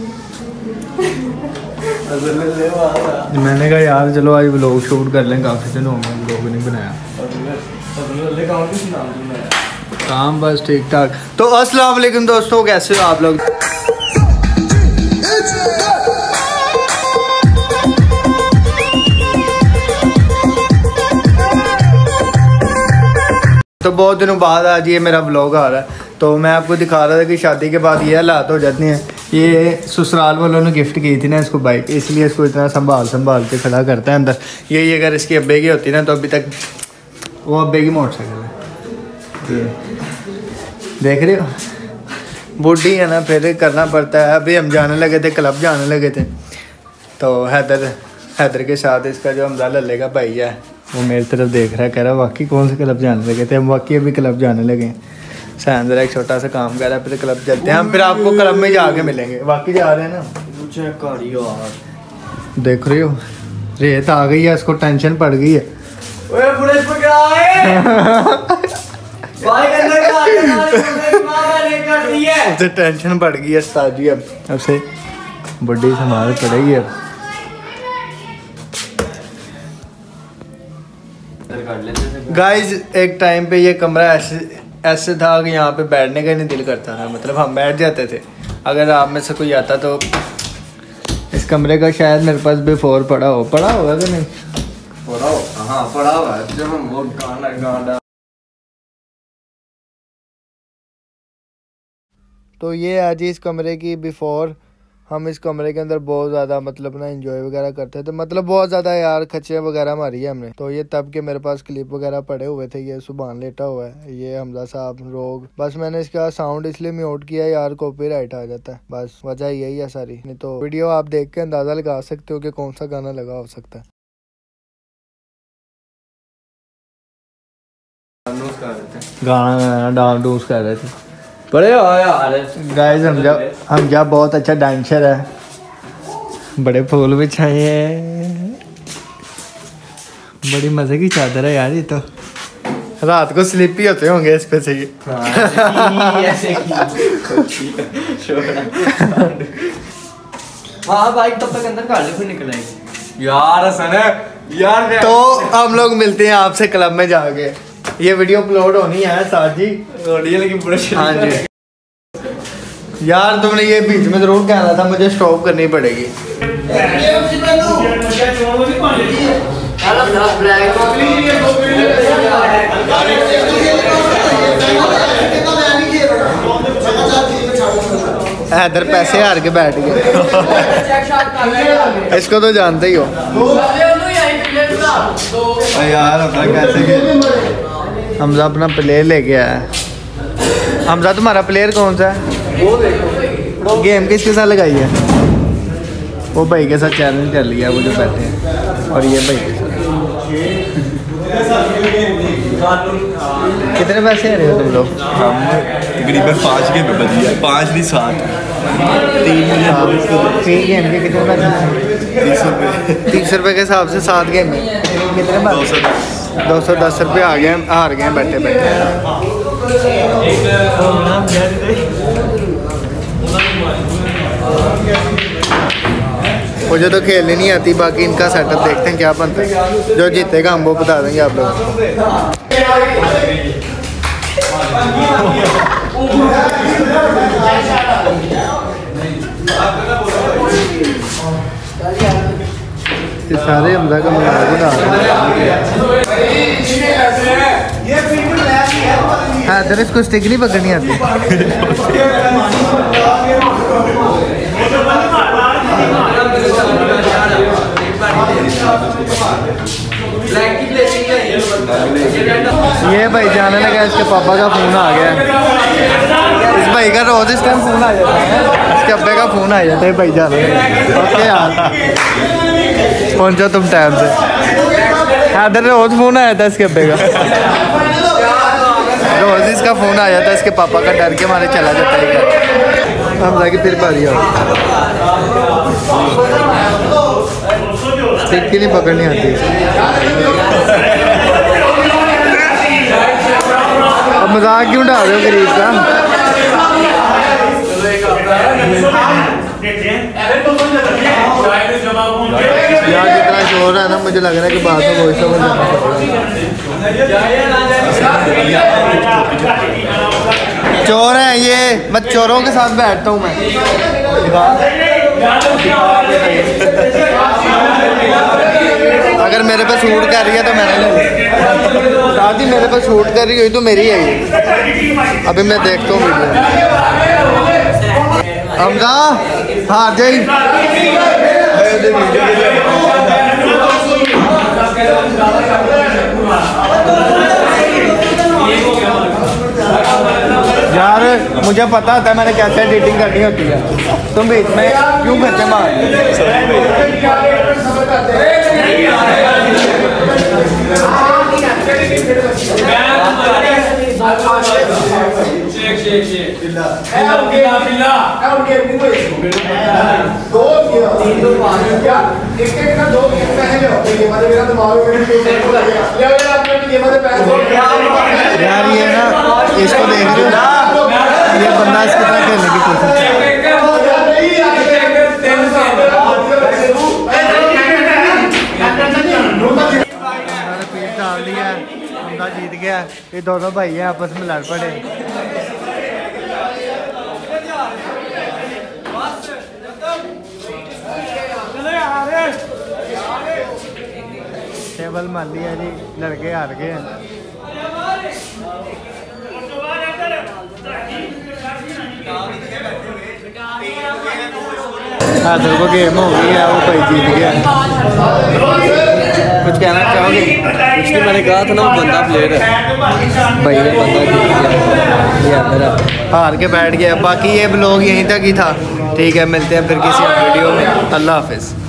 मैंने कहा यार चलो आज व्लॉग शूट कर लें, काफ़ी दिन हो गए व्लॉग नहीं बनाया। काम बस ठीक ठाक। तो अस्सलाम वालेकुम दोस्तों, कैसे हो आप लोग? तो बहुत दिनों बाद आज ये मेरा व्लॉग आ रहा है। तो मैं आपको दिखा रहा था कि शादी के बाद ये हालात हो जाते हैं। ये ससुराल वालों ने गिफ्ट की थी ना इसको बाइक, इसलिए इसको इतना संभाल के खड़ा करता है अंदर। यही अगर इसकी अब्बे की होती ना तो अभी तक वो अब्बे की मोटरसाइकिल है। देख रहे हो, बूढ़ी है ना, फिर करना पड़ता है। अभी हम जाने लगे थे, क्लब जाने लगे थे, तो हैदर के साथ इसका जो हमजा लल्ले का भाई है वो मेरी तरफ देख रहा है, कह रहा वाकई कौन से क्लब जाने लगे थे? हम वाकई अभी क्लब जाने लगे हैं। सैन जरा एक छोटा सा काम कर रहा है, फिर क्लब चलते हैं हम, फिर आपको क्लब में जाके मिलेंगे। वाकई जा रहे हैं ना? देख रहे हो, रेत आ गई है, इसको टेंशन पड़ गई है। उसे टेंशन पड़ गई है साजी, अब से बड़ी संभाल पड़ेगी। अब गाइज एक टाइम पे ये कमरा ऐसे था कि यहाँ पे बैठने का नहीं दिल करता था, मतलब हम बैठ जाते थे। अगर आप में से कोई आता तो इस कमरे का शायद मेरे पास बिफोर पड़ा होगा कि नहीं? पड़ा हुआ है। जब हम वो गाना तो ये आज इस कमरे की बिफोर। हम इस कमरे के अंदर बहुत ज़्यादा मतलब ना एंजॉय वगैरह करते थे, मतलब बहुत ज़्यादा यार खच्चे वगैरह मारी है हमने। तो ये तब के मेरे पास क्लिप वगैरह पड़े हुए थे। ये सुभान लेटा हुआ है, ये हमजा साहब रोग। बस मैंने इसका साउंड इसलिए म्यूट किया यार, कॉपीराइट आ जाता है, बस वजह यही है सारी। नहीं तो वीडियो आप देख के अंदाज़ा लगा सकते हो कि कौन सा गाना लगा हो सकता है। गाना डांस कर रहे थे बड़े यार। गाइस हम जब बहुत अच्छा डांसर है, बड़े फूल बिछाए हैं, बड़ी मजे की चादर है यार। ये तो रात को स्लिप ही होते होंगे इस पे से। हाँ बाइक तब तक अंदर काले फिर निकल आएगी यार। तो हम लोग मिलते हैं आपसे क्लब में जाके। ये वीडियो अपलोड होनी है साथ जी, लेकिन पूरा। हाँ जी यार, तुमने ये बीच में जरूर कहना था, मुझे स्टॉप करनी पड़ेगी। हैदर पैसे हार के बैठ गए। इसको तो जानते ही हो यार कैसे हमजा अपना प्लेयर लेके आया है। हमजा तुम्हारा प्लेयर कौन सा है? गेम किसके साथ लगाई है? वो भाई के साथ चैलेंज कर लिया, वो जो बैठे हैं, और ये भाई के साथ। कितने पैसे आ रहे हो तुम लोग? हम तकरीबन 5 गेम बची है, 5 नहीं 7। 3 गेम के कितने पैसे? 30 रुपये के हिसाब से 7 गेम में कितने? 210 रुपये आ गए, हार गए बैठे बैठे। मुझे तो खेलनी नहीं आती, बाकी इनका सेटअप देखते हैं क्या बनता है। जो जीतेगा हम वो बता देंगे आप लोग। सारे हमजा का मजाक उड़ा रहे हैं। इधर इसको स्टिक नहीं पकड़नी आती। ये भाई जाने लगा, इसके पापा का फोन आ गया। इस भाई का रोज इस टाइम फोन आ जाता है, इसके अब्बे का फोन आ जाता है। भाई जाने ओके यार, पहुंचो तुम टाइम से। हैदर रोज फोन आया था इसके अब्बे का, रोज इसका फोन आ जाता है। इसके पापा का डर के मारे चला जाता है। हम जाके फिर बारी आओ, स्टिक की नहीं पकड़नी आती। अब मजाक क्यों उड़ा रहे हो गरीब का? यार जितना शोर है ना, मुझे लग रहा है कि बाद में वॉइस ओवर देना पड़ेगा। चोर है ये, मैं चोरों के साथ बैठता हूँ मैं। अगर मेरे पे शूट कर रही है तो मैंने ले ली, साथ ही मेरे पे शूट कर रही हुई तो मेरी है ये। अभी मैं देखता हूँ वीडियो। हमजा हार जाई यार, मुझे पता था मैंने कैसे एडिटिंग करनी होती है। तुम बीच में क्यों खर्चे मार? यार ये ना, इसको देख रहे हो, ये बंदा इसकी तरह खेलने की कोशिश कर डाल दिया, हमदा जीत गया। ये दोनों भाई हैं, आपस में लड़ पड़े। टेबल मान लिया जी, लड़के हार गए हैं। हादर को गेम हो गई है, वो भाई जीत गया। कुछ कहना चाहोगे? कुछ नहीं, मैंने कहा था ना वो बंदा प्लेयर है भाई, ये बंदा जीत गया, हार के बैठ गया। बाकी ये ब्लॉग यहीं तक ही था। ठीक है, मिलते हैं फिर किसी वीडियो में। अल्लाह हाफिज़।